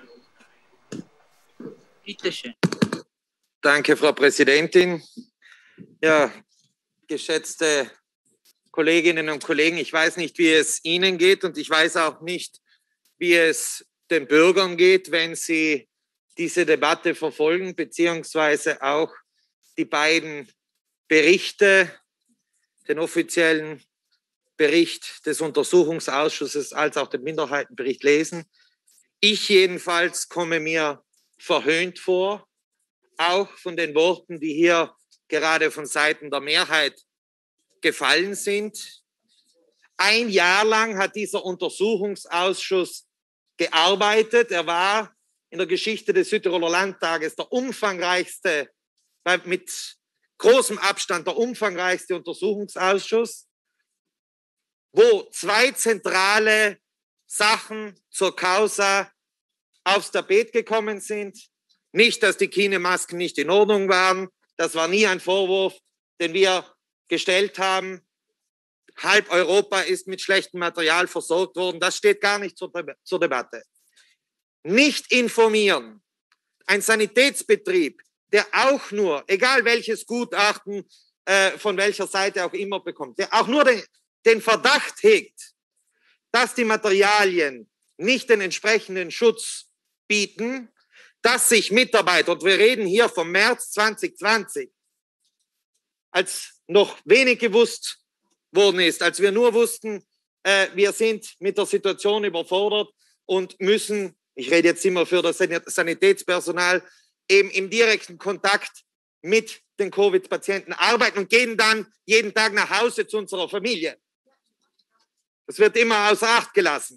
Bitte schön. Danke, Frau Präsidentin. Ja, geschätzte Kolleginnen und Kollegen, ich weiß nicht, wie es Ihnen geht und ich weiß auch nicht, wie es den Bürgern geht, wenn sie diese Debatte verfolgen, beziehungsweise auch die beiden Berichte, den offiziellen Bericht des Untersuchungsausschusses als auch den Minderheitenbericht lesen. Ich jedenfalls komme mir verhöhnt vor, auch von den Worten, die hier gerade von Seiten der Mehrheit gefallen sind. Ein Jahr lang hat dieser Untersuchungsausschuss gearbeitet. Er war in der Geschichte des Südtiroler Landtages der umfangreichste, mit großem Abstand der umfangreichste Untersuchungsausschuss, wo zwei zentrale Sachen zur Causa aufs Tapet gekommen sind. Nicht, dass die Hygienemasken nicht in Ordnung waren. Das war nie ein Vorwurf, den wir gestellt haben. Halb Europa ist mit schlechtem Material versorgt worden. Das steht gar nicht zur Debatte. Nicht informieren. Ein Sanitätsbetrieb, der auch nur, egal welches Gutachten von welcher Seite auch immer bekommt, der auch nur den Verdacht hegt, dass die Materialien nicht den entsprechenden Schutz bieten, dass sich Mitarbeiter, und wir reden hier vom März 2020, als noch wenig gewusst worden ist, als wir nur wussten, wir sind mit der Situation überfordert und müssen, ich rede jetzt immer für das Sanitätspersonal, eben im direkten Kontakt mit den Covid-Patienten arbeiten und gehen dann jeden Tag nach Hause zu unserer Familie. Das wird immer außer Acht gelassen.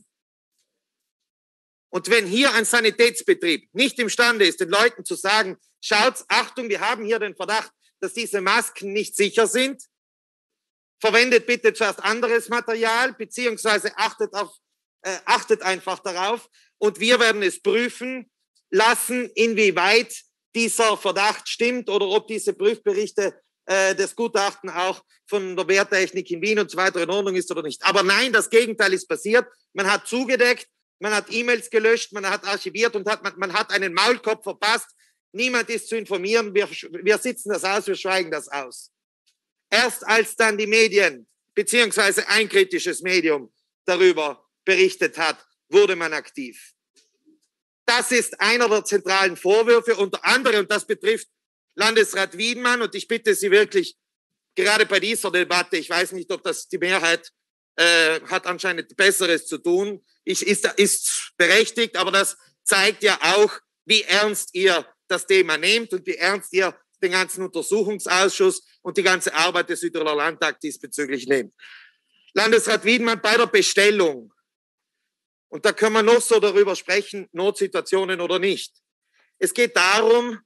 Und wenn hier ein Sanitätsbetrieb nicht imstande ist, den Leuten zu sagen, schaut, Achtung, wir haben hier den Verdacht, dass diese Masken nicht sicher sind, verwendet bitte zuerst anderes Material, beziehungsweise achtet einfach darauf und wir werden es prüfen lassen, inwieweit dieser Verdacht stimmt oder ob diese Prüfberichte des Gutachten auch von der Wehrtechnik in Wien und so weiter in Ordnung ist oder nicht. Aber nein, das Gegenteil ist passiert. Man hat zugedeckt, man hat E-Mails gelöscht, man hat archiviert und man hat einen Maulkorb verpasst. Niemand ist zu informieren. Wir sitzen das aus, wir schweigen das aus. Erst als dann die Medien beziehungsweise ein kritisches Medium darüber berichtet hat, wurde man aktiv. Das ist einer der zentralen Vorwürfe, unter anderem, und das betrifft Landesrat Wiedmann, und ich bitte Sie wirklich, gerade bei dieser Debatte, ich weiß nicht, ob das die Mehrheit hat anscheinend Besseres zu tun, ist berechtigt, aber das zeigt ja auch, wie ernst ihr das Thema nehmt und wie ernst ihr den ganzen Untersuchungsausschuss und die ganze Arbeit des Südtiroler Landtags diesbezüglich nehmt. Landesrat Wiedmann, bei der Bestellung, und da können wir noch so darüber sprechen, Notsituationen oder nicht. Es geht darum,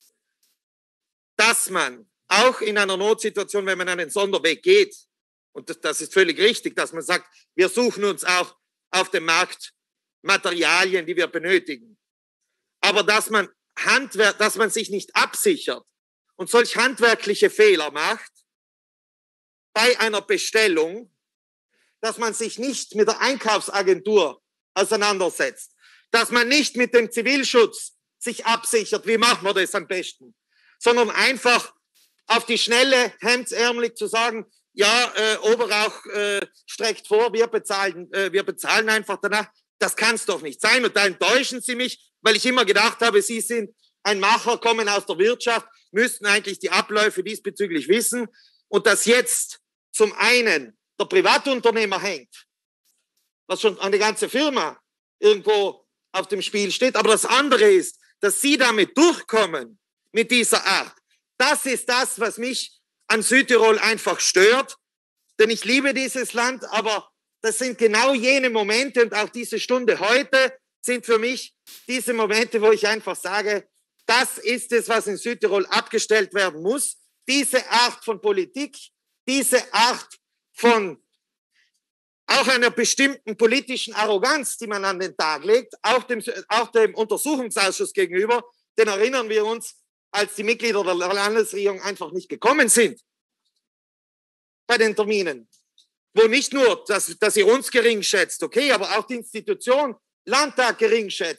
dass man auch in einer Notsituation, wenn man einen Sonderweg geht, und das ist völlig richtig, dass man sagt, wir suchen uns auch auf dem Markt Materialien, die wir benötigen. Aber dass man sich nicht absichert und solch handwerkliche Fehler macht bei einer Bestellung, dass man sich nicht mit der Einkaufsagentur auseinandersetzt, dass man nicht mit dem Zivilschutz sich absichert, wie machen wir das am besten, sondern einfach auf die Schnelle, hemdsärmelig zu sagen, ja, Oberrauch streckt vor, wir bezahlen einfach danach. Das kann es doch nicht sein. Und da enttäuschen Sie mich, weil ich immer gedacht habe, Sie sind ein Macher, kommen aus der Wirtschaft, müssten eigentlich die Abläufe diesbezüglich wissen. Und dass jetzt zum einen der Privatunternehmer hängt, was schon eine ganze Firma irgendwo auf dem Spiel steht, aber das andere ist, dass Sie damit durchkommen, mit dieser Art. Das ist das, was mich an Südtirol einfach stört, denn ich liebe dieses Land, aber das sind genau jene Momente und auch diese Stunde heute sind für mich diese Momente, wo ich einfach sage, das ist es, was in Südtirol abgestellt werden muss. Diese Art von Politik, diese Art von auch einer bestimmten politischen Arroganz, die man an den Tag legt, auch dem Untersuchungsausschuss gegenüber, den erinnern wir uns, als die Mitglieder der Landesregierung einfach nicht gekommen sind bei den Terminen, wo nicht nur, dass ihr uns gering schätzt, okay, aber auch die Institution Landtag gering schätzt,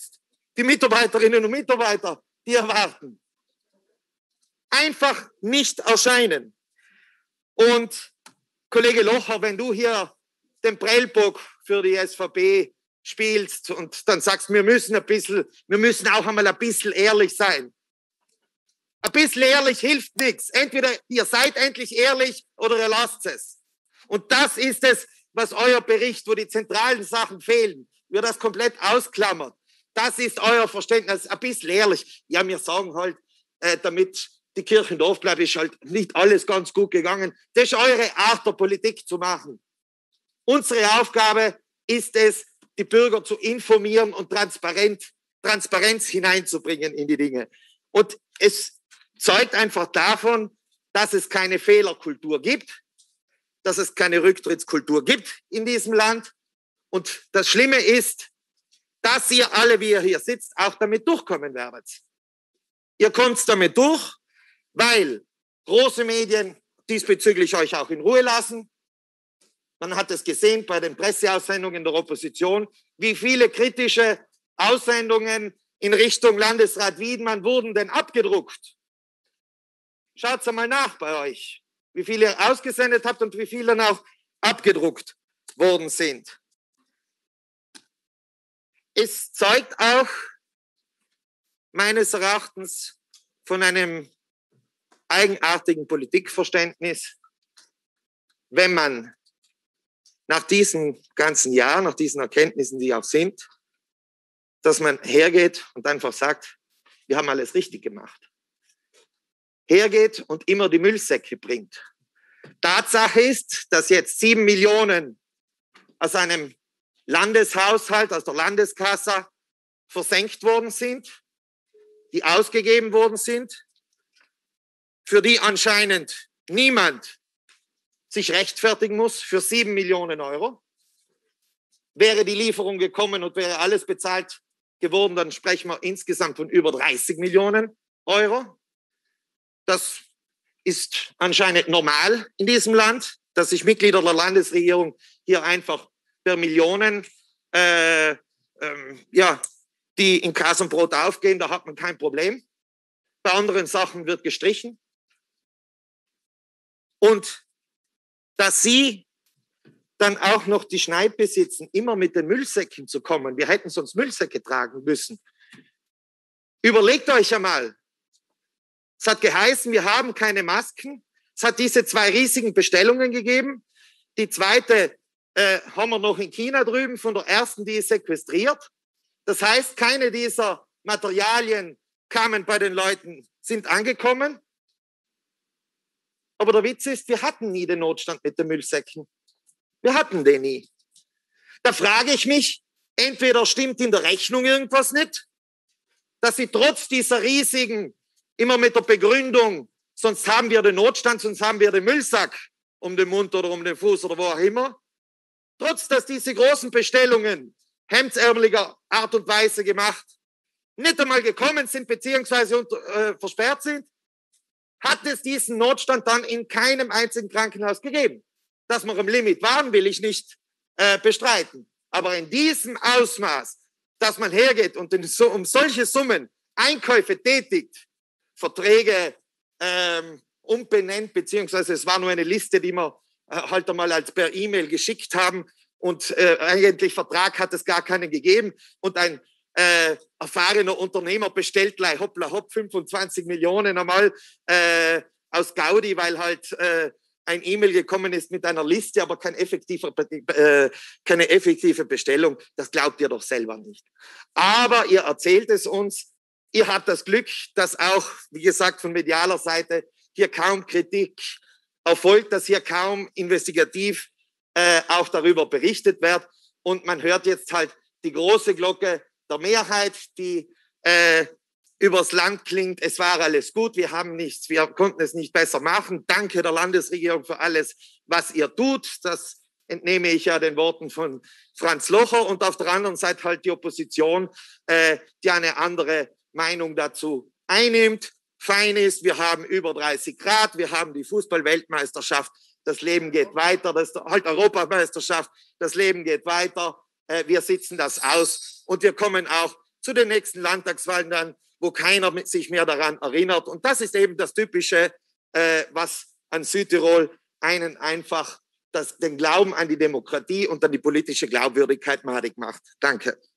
die Mitarbeiterinnen und Mitarbeiter, die erwarten. Einfach nicht erscheinen. Und Kollege Locher, wenn du hier den Prellbock für die SVP spielst und dann sagst, wir müssen auch einmal ein bisschen ehrlich sein. Ein bisschen ehrlich hilft nichts. Entweder ihr seid endlich ehrlich oder ihr lasst es. Und das ist es, was euer Bericht, wo die zentralen Sachen fehlen, wir das komplett ausklammern. Das ist euer Verständnis. Ein bisschen ehrlich. Ja, wir sagen halt, damit die Kirche im Dorf bleibt, ist halt nicht alles ganz gut gegangen. Das ist eure Art der Politik zu machen. Unsere Aufgabe ist es, die Bürger zu informieren und Transparenz hineinzubringen in die Dinge. Und es zeugt einfach davon, dass es keine Fehlerkultur gibt, dass es keine Rücktrittskultur gibt in diesem Land. Und das Schlimme ist, dass ihr alle, wie ihr hier sitzt, auch damit durchkommen werdet. Ihr kommt damit durch, weil große Medien diesbezüglich euch auch in Ruhe lassen. Man hat es gesehen bei den Presseaussendungen der Opposition, wie viele kritische Aussendungen in Richtung Landesrat Wiedmann wurden denn abgedruckt. Schaut's einmal nach bei euch, wie viele ihr ausgesendet habt und wie viele dann auch abgedruckt worden sind. Es zeugt auch meines Erachtens von einem eigenartigen Politikverständnis, wenn man nach diesen ganzen Jahren, nach diesen Erkenntnissen, die auch sind, dass man hergeht und einfach sagt, wir haben alles richtig gemacht. Hergeht und immer die Müllsäcke bringt. Tatsache ist, dass jetzt 7 Millionen aus einem Landeshaushalt, aus der Landeskasse versenkt worden sind, die ausgegeben worden sind, für die anscheinend niemand sich rechtfertigen muss, für 7 Millionen Euro. Wäre die Lieferung gekommen und wäre alles bezahlt geworden, dann sprechen wir insgesamt von über 30 Millionen Euro. Das ist anscheinend normal in diesem Land, dass sich Mitglieder der Landesregierung hier einfach per Millionen, die in Kassenbrot aufgehen, da hat man kein Problem. Bei anderen Sachen wird gestrichen. Und dass Sie dann auch noch die Schneid besitzen, immer mit den Müllsäcken zu kommen. Wir hätten sonst Müllsäcke tragen müssen. Überlegt euch einmal. Es hat geheißen, wir haben keine Masken. Es hat diese 2 riesigen Bestellungen gegeben. Die zweite haben wir noch in China drüben, von der ersten, die ist sequestriert. Das heißt, keine dieser Materialien kamen bei den Leuten, sind angekommen. Aber der Witz ist, wir hatten nie den Notstand mit den Müllsäcken. Wir hatten den nie. Da frage ich mich, entweder stimmt in der Rechnung irgendwas nicht, dass sie trotz dieser riesigen, immer mit der Begründung, sonst haben wir den Notstand, sonst haben wir den Müllsack um den Mund oder um den Fuß oder wo auch immer, trotz dass diese großen Bestellungen hemdsärmeliger Art und Weise gemacht, nicht einmal gekommen sind beziehungsweise versperrt sind, hat es diesen Notstand dann in keinem einzigen Krankenhaus gegeben. Dass wir am Limit waren, will ich nicht bestreiten. Aber in diesem Ausmaß, dass man hergeht und um solche Summen Einkäufe tätigt, Verträge umbenennt, beziehungsweise es war nur eine Liste, die wir halt einmal als per E-Mail geschickt haben und eigentlich Vertrag hat es gar keinen gegeben und ein erfahrener Unternehmer bestellt gleich hoppla hopp 25 Millionen einmal aus Gaudi, weil halt ein E-Mail gekommen ist mit einer Liste, aber keine effektive Bestellung. Das glaubt ihr doch selber nicht. Aber ihr erzählt es uns. Ihr habt das Glück, dass auch, wie gesagt, von medialer Seite hier kaum Kritik erfolgt, dass hier kaum investigativ auch darüber berichtet wird. Und man hört jetzt halt die große Glocke der Mehrheit, die übers Land klingt, es war alles gut, wir konnten es nicht besser machen. Danke der Landesregierung für alles, was ihr tut. Das entnehme ich ja den Worten von Franz Locher. Und auf der anderen Seite halt die Opposition, die eine andere Meinung dazu einnimmt. Fein ist, wir haben über 30 Grad, wir haben die Fußball-Weltmeisterschaft, das Leben geht weiter, das ist halt Europameisterschaft, das Leben geht weiter, wir sitzen das aus und wir kommen auch zu den nächsten Landtagswahlen dann, wo keiner sich mehr daran erinnert. Und das ist eben das Typische, was an Südtirol einen einfach den Glauben an die Demokratie und an die politische Glaubwürdigkeit madig macht. Danke.